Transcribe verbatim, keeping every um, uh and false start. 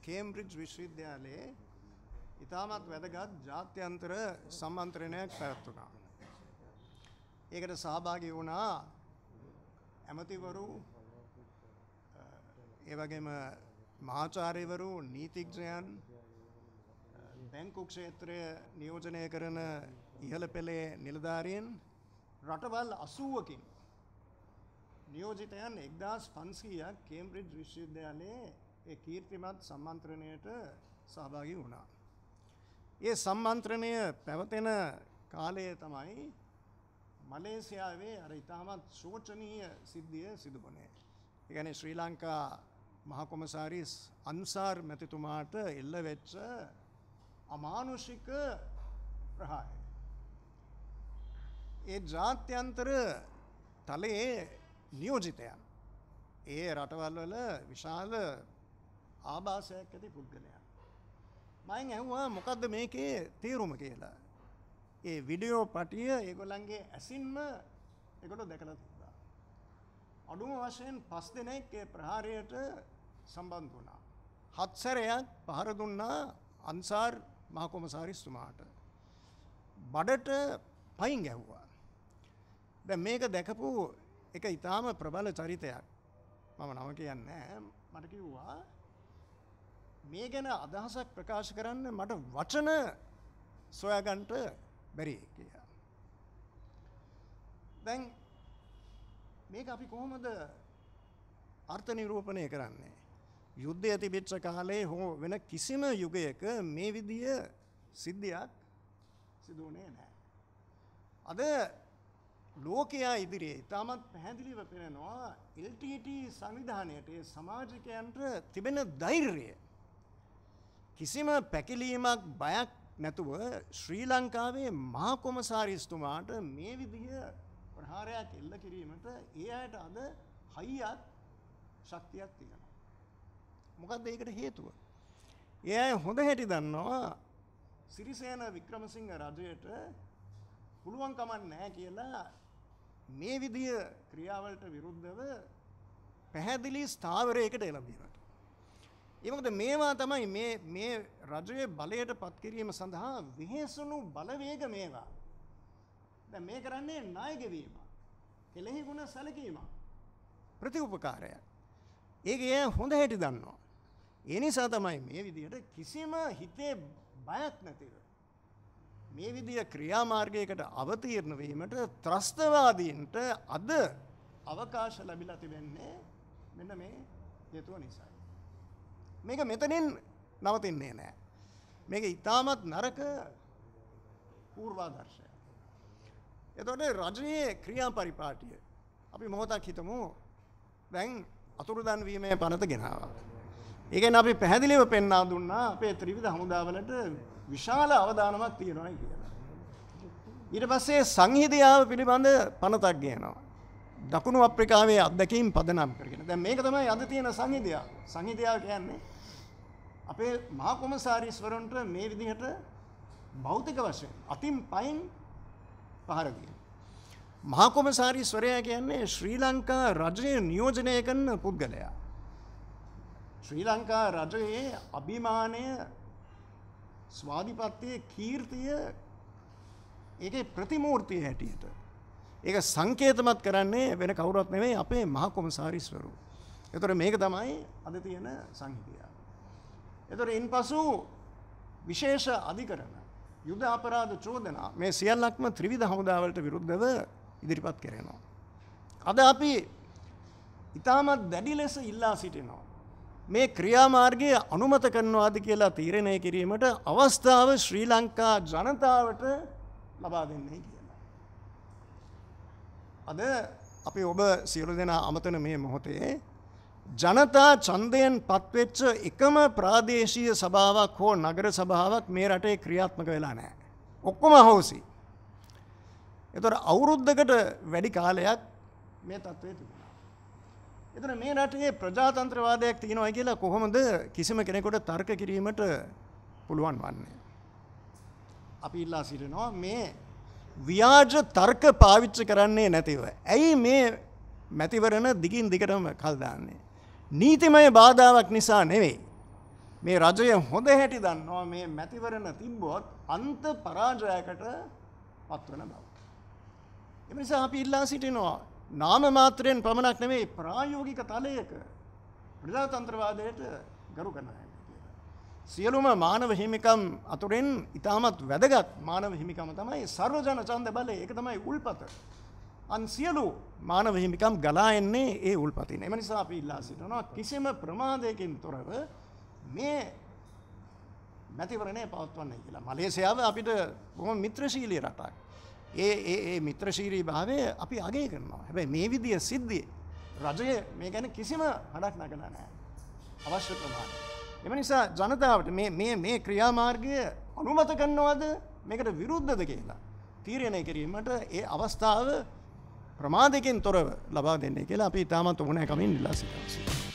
Cambridge විශ්වවිද්‍යාලයේ ඉතාමත් වැදගත් ජාත්‍යන්තර සම්මන්ත්‍රණයක් පැවැත්වුණා. ඒකට සහභාගී වුණා ඇමතිවරු, ඒ වගේම මහාචාර්යවරු, නීතිඥයන්, බැංකු ක්ෂේත්‍රය නියෝජනය කරන ඉහළ පෙළේ නිලධාරීන්, රටවල් අසූවකින් නියෝජිතයන් එක්දාස් පන්සීයක් කේම්බ්‍රිජ් විශ්වවිද්‍යාලයේ ඒ කීර්තිමත් සම්මන්ත්‍රණයට සහභාගී වුණා. ඒ සම්මන්ත්‍රණය පැවතෙන කාලය තමයි මලේසියාවේ අර ඉතාමත් ශෝචනීය සිද්ධිය සිදු වුණේ. ඒ කියන්නේ ශ්‍රී ලංකා මහා කොමසාරිස් අන්සාර් මැතිතුමාට එල්ල වෙච්ච අමානුෂික ප්‍රහාරය. ඒ ජාත්‍යන්තර තලයේ නියෝජිතයන් ඒ රටවල් වල විශාල ආభాසයක් ඇති පුද්ගලයන්. මම ඇහුවා මොකද්ද මේකේ තේරුම කියලා. ඒ වීඩියෝ පටිය ඒගොල්ලන්ගේ ඇසින්ම ඒගොල්ලෝ දැකලා තිබ්බා. අඩුම වශයෙන් පස් දෙනෙක් ඒ ප්‍රහාරයට සම්බන්ධ වුණා. හත් සැරයක් පහර දුන්නා අන්සාර් මහ කොමසාරිස්තුමාට. බඩට පයින් ගැහුවා. දැන් මේක දැකපු එක ඊටාම ප්‍රබල චරිතයක්. මම නම කියන්නේ නැහැ. මට කිව්වා මේ ගැන අදහසක් ප්‍රකාශ කරන්න මට වචන සොයාගන්න බැරි කියලා. දැන් මේක අපි කොහොමද අර්ථ නිරූපණය කරන්නේ? යුද්ධය තිබිච්ච කාලේ හෝ වෙන කිසිම යුගයක මේ විදිය සිද්ධියක් සිදු වුණේ නැහැ. අද ලෝකයා ඉදිරියේ තාමත් පැහැදිලිව පෙනෙනවා එල් ටී ටී සංවිධානයට, ඒ සමාජිකයන්ට තිබෙන ධෛර්යය. කිසිම පැකිලීමක් බයක් නැතුව ශ්‍රී ලංකාවේ මහා කොමසාරිස්තුමාට මේ විදිය ප්‍රහාරයක් එල්ල කිරීමට ඒ අයට අද හයියක් ශක්තියක් තියෙනවා. මොකක්ද ඒකට හේතුව? ඒ අය හොඳ හැටි දන්නවා සිරිසේන වික්‍රමසිංහ රජයට පුළුවන් කමක් නැහැ කියලා මේ විදිය ක්‍රියාවලට විරුද්ධව පැහැදිලි ස්ථාවරයකට එළඹීමට. ඒ මොකද මේවා තමයි මේ මේ රජයේ බලයට පත් කිරීම සඳහා විහිසුණු බලවේග මේවා. දැන් මේ කරන්නේ ණය ගෙවීම, කෙලෙහි ගුණ සැලකීම, ප්‍රතිඋපකාරයක්. ඒක ඒ හොඳ හැටි දන්නවා. ඒ නිසා තමයි මේ විදියට කිසිම හිතේ බයක් නැතිව මේ විදිය ක්‍රියාමාර්ගයකට අවතීර්ණ වීමට ත්‍රස්තවාදීන්ට අද අවකාශ ලැබිලා තිබෙන්නේ මෙන්න මේ හේතුව නිසායි. මේක මෙතනින් නවතින්නේ නැහැ. මේක ඊටමත් නරක පූර්වාදර්ශයක්. එතකොට රජයේ ක්‍රියාපරිපාටිය අපි මොහොතක් හිතමු දැන් අතුරුදන් වීමේ පනත ගෙනාවා. ඒ කියන්නේ අපි පැහැදිලිව පෙන්වා දුන්නා අපේ ත්‍රිවිධ හමුදාවලට විශාල අවදානමක් තියෙනවා කියලා. ඊට පස්සේ සංහිඳියාව පිළිබඳ පනතක් ගේනවා. දකුණු අප්‍රිකාවේ අත්දැකීම් පදනම් කරගෙන. දැන් මේක තමයි අද තියෙන සංහිඳියාව. සංහිඳියාව කියන්නේ අපේ මහා කොමසාරිස්වරුන්ට මේ විදිහට භෞතික වශයෙන් අතින් පයින් පහර දීම. මහා කොමසාරිස්වරයා කියන්නේ ශ්‍රී ලංකා රජය නියෝජනය කරන පුද්ගලයා. ශ්‍රී ලංකා රජයේ අභිමානය, ස්වාධිපත්‍යයේ කීර්තිය, ඒකේ ප්‍රතිමූර්තිය හැටියට ඒක සංකේතමත් කරන්නේ වෙන කවුරුත් නෙවෙයි අපේ මහා කොමසාරිස්වරු. ඒතර මේක තමයි අද තියෙන සංහිඳියාව. ඒතර ඉන්පසු විශේෂ අධිකරණ යුද අපරාධ චෝදනා මේ සියල්ලක්ම ත්‍රිවිධ හමුදාවලට විරුද්ධව ඉදිරිපත් කරනවා. අද අපි ඊටමත් දැඩි ලෙස ඉල්ලා සිටිනවා මේ ක්‍රියාමාර්ගය අනුමත කරනවාද කියලා තීරණය කිරීමට අවස්ථාව ශ්‍රී ලංකා ජනතාවට ලබා දෙන්නේ කියලා. අද අපි ඔබ සියලු දෙනා අමතන මේ මොහොතේ ජනතා ඡන්දයෙන් පත්වෙච්ච එකම ප්‍රාදේශීය සභාවක් හෝ නගර සභාවක් මේ රටේ ක්‍රියාත්මක වෙලා නැහැ. ඔක්කොම අහෝසි. ඒතර අවුරුද්දකට වැඩි කාලයක් මේ තත්ත්වයේ තිබුණා. ඒතර මේ රටේ ප්‍රජාතන්ත්‍රවාදයක් තියෙනවා කියලා කොහොමද කිසිම කෙනෙකුට තර්ක කිරීමට පුළුවන් වන්නේ? අපි ඉල්ලා සිටිනවා මේ ව්‍යාජ තර්ක පාවිච්චි කරන්නේ නැතිව. ඇයි මේ මැතිවරණ දිගින් දිගටම කල් දාන්නේ? නීතිමය බාධාවක් නිසා නෙවෙයි. මේ රජය හොඳ හැටි දන්නවා මේ මැතිවරණ තිබ්බොත් අන්ත පරාජයකට පත්වන බව. එම නිසා අපි ඉල්ලා සිටිනවා නාම මාත්‍රයෙන් පමණක් නෙවෙයි ප්‍රායෝගික තලයක ප්‍රජාතන්ත්‍රවාදයට ගරු කරන්න කියලා. සියලුම මානව හිමිකම් අතුරින් ඉතාමත් වැදගත් මානව හිමිකම තමයි සර්වජන ඡන්ද බලය. ඒක තමයි උල්පත. අන් සියලු මානව හිමිකම් ගලා එන්නේ ඒ උල්පතින්. එම නිසා අපි ඉල්ලා සිටිනවා කිසිම ප්‍රමාදයකින් තොරව මේ මැතිවරණය පවත්වන්නේ කියලා. මලේසියාව අපිට බොහොම මිත්‍රශීලී රටක්. ඒ ඒ ඒ මිත්‍රශීලී භාවය අපි අගය කරනවා. හැබැයි මේ විදිය සිද්ධිය රජය මේ ගැන කිසිම හඩක් නගලා නැහැ. අවශ්‍ය ප්‍රමාණය. එම නිසා ජනතාවට මේ මේ මේ ක්‍රියාමාර්ගය අනුමත කරනවද මේකට විරුද්ධද කියලා තීරණය කිරීමට ඒ අවස්ථාව ප්‍රමාදයෙන් තොරව ලබා දෙන්නේ කියලා අපි තාමත් ඕනෑකමින් ඉල්ලා සිටිනවා.